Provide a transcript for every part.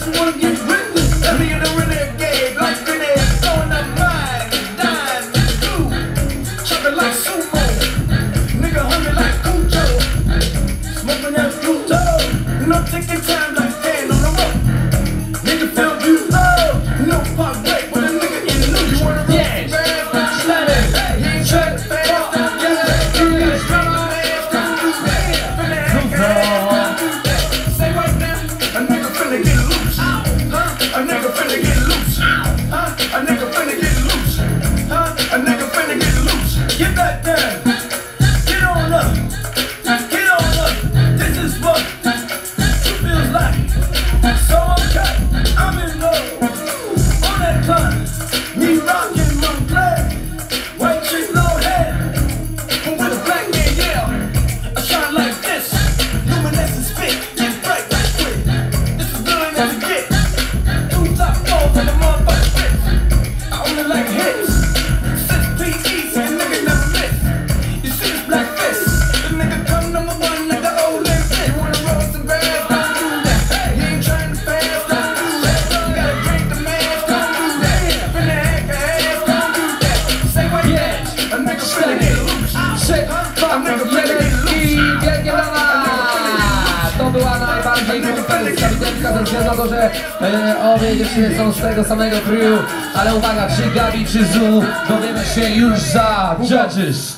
you wanna get written? Let me in the renegade, like grenade, throwing up mine, dime, glue, chopping like sumo, nigga hungry like Cujo, smoking that Pluto, no taking time like Dan on the road, nigga feel you love, no pop break with a nigga in the new, you wanna roll fast, slide it, you ain't trying to fast, you gotta strong ass, don't do that, finna act ass, say right now, a nigga finna get loose, huh? A nigga finna get loose, huh? A nigga finna get loose, huh? A nigga finna get loose. Get back down, get on up, get on up. This is what it feels like. So okay, I'm in love. On that climb, me rockin' Montclair, white chick, no hair, but with a black man, yeah. I shine like this, luminescent spit, get bright like quick. This is good enough to get. Two top balls and a motherfucking fist. I only like hits. 6 feet easy, a nigga never miss. You see this black fist? This nigga come number one like the old lady fit. You wanna roll some grass? Don't do that. You ain't trying to fast? Don't do that. You gotta drink the mask? Don't do that. Finna act the ass? Don't do that. Say what you ask. A nigga finna get loose. A nigga finna get loose. Wielkie brawa! To była najbardziej konferencja widelska ze względu na to, że obie dziewczyny są z tego samego crew. Ale uwaga, czy Gabi, czy Zu, dowiemy się już za Judges.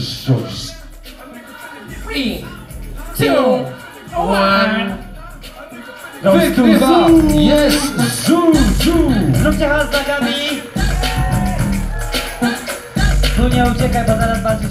3, 2, 1. Wygrywa jest Zu! Zróbcie hałas dla Gabi. Tu nie uciekaj, bo zaraz walczysz